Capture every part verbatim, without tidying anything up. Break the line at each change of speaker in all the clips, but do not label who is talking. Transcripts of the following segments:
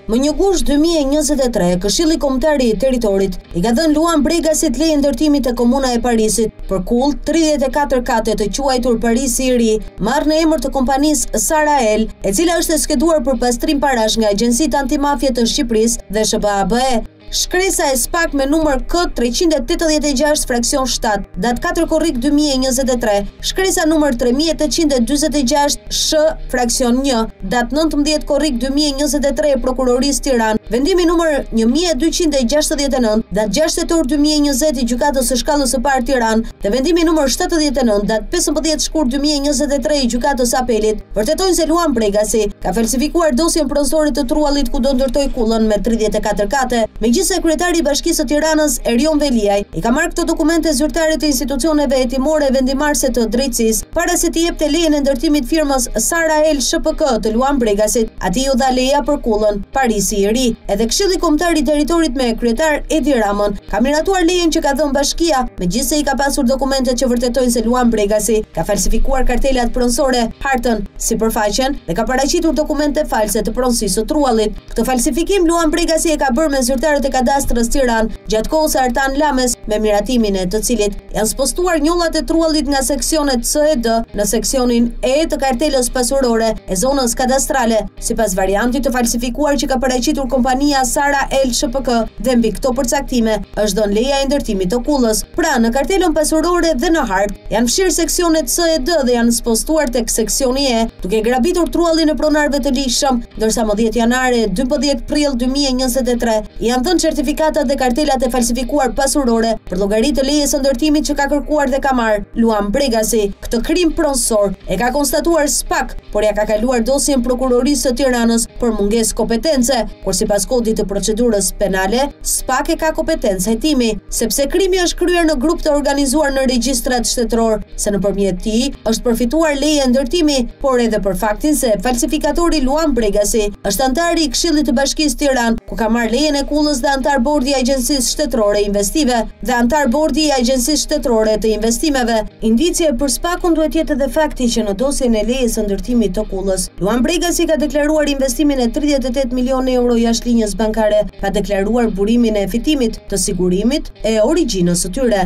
Më një gusht dy mijë e njëzet e tre, Këshilli Kombëtar i Territorit i ka dhënë Luan Bregasit leje ndërtimit të Komuna e Parisit për kull tridhjetë e katër kate të quajtur Parisi i Ri, marrë në emër të kompanisë Sarael, e cila është e skeduar për pastrim parash nga Agjencitë Antimafie të Shqipërisë dhe S H B A B E. Shkresa e SPAK me numër K treqind e tetëdhjetë e gjashtë fraksion shtatë, datë katër korrik dy mijë e njëzet e tre, shkresa numër tre mijë e tetëqind e dyzet e gjashtë Sh fraksion një, datë nëntëmbëdhjetë korrik dy mijë e njëzet e tre e Prokurorisë Tiranë, vendimi numër një mijë e dyqind e gjashtëdhjetë e nëntë, datë gjashtë tetor dy mijë e njëzet i Gjykatës së Shkallës së Parë Tiranë, dhe vendimi numër shtatëdhjetë e nëntë, datë pesëmbëdhjetë shkurt dy mijë e njëzet e tre i Gjykatës Apelit, vërtetojnë se Luan Bregasi ka falsifikuar dosjen pronësore të trullit ku do ndërtoj kullën me tridhjetë e katër kate, megjithëse kryetari i Bashkisë së Tiranës Erion Veliaj i ka marrë këto dokumente zyrtare të institucioneve hetimore vendimarrëse të drejtësisë para se t'i jepte lejen e ndërtimit firmës Sarael S P K të Luan Bregasit. Atij u dha leja për kullën Parisi i Ri. Edhe Këshilli Kombëtar i Territorit me kryetar Edi Ramën ka miratuar lejen që ka dhënë Bashkia, megjithëse i ka pasur dokumentet që vërtetojnë se Luan Bregasi ka falsifikuar kartelat pronësore hartën sipërfaqen dhe ka paraqitur dokumente false të pronësisë së trullit. Këtë falsifikim Luan Bregasi e ka bërë me zyrtarët e kadastrës Tiranë gjatë kohës Artan Lames, me miratimin e të cilit janë spostuar njollat e trullit nga seksionet C e D në seksionin E të kartelës pasurore e zonës kadastrale, sipas variantit të falsifikuar që ka paraqitur kompania Sarael S P K, dhe mbi këto përcaktime është dhënë leja e ndërtimit të kullës. Pra, në kartelën pasurore dhe në hartë janë fshirë seksionet C e D dhe janë spostuar tek seksioni E, duke grabitur trullin e pronarëve të ligjshëm, ndërsa më dhjetë janare e dymbëdhjetë prill dy mijë e njëzet e tre janë dhënë certifikatat dhe kartelat e falsifikuar pasurore për llogaritë të lejes së ndërtimit që ka kërkuar dhe ka marrë Luan Bregasi. Këtë krim pronësor e ka konstatuar SPAK, por ja ka kaluar dosjen Prokurorisë së Tiranës për mungesë kompetence, kur sipas kodit të procedurës penale, SPAK e ka kompetencë hetimi, sepse krimi është kryer në grup të organizuar në regjistrat shtetëror, se nëpërmjet tij është përfituar leje ndërtimi, por edhe për faktin se falsifikatori Luan Bregasi është antar i Këshillit të Bashkisë Tiranë, ku ka marrë lejen e kullës dhe antar bordi i Agjencisë Shtetërore Investive dhe antar bordi i Agjencisë Shtetërore të Investimeve. Indicie për SPAK-un duhet jetë edhe fakti që në dosjen e lejes së ndërtimit të kullës, Luan Bregasi ka deklaruar investimin e tridhjetë e tetë milionë euro jashtë linjës bankare, pa deklaruar burimin e fitimit, të sigurimit e origjinës së tyre.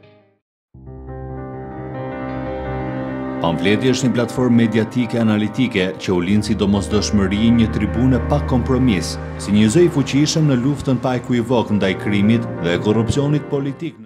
Pamfleti është një platformë mediatike analitike që u lind si domosdoshmëri një tribune pa kompromis, si një zë i fuqishëm në luftën pa ekuivok ndaj krimit dhe korrupsionit politik.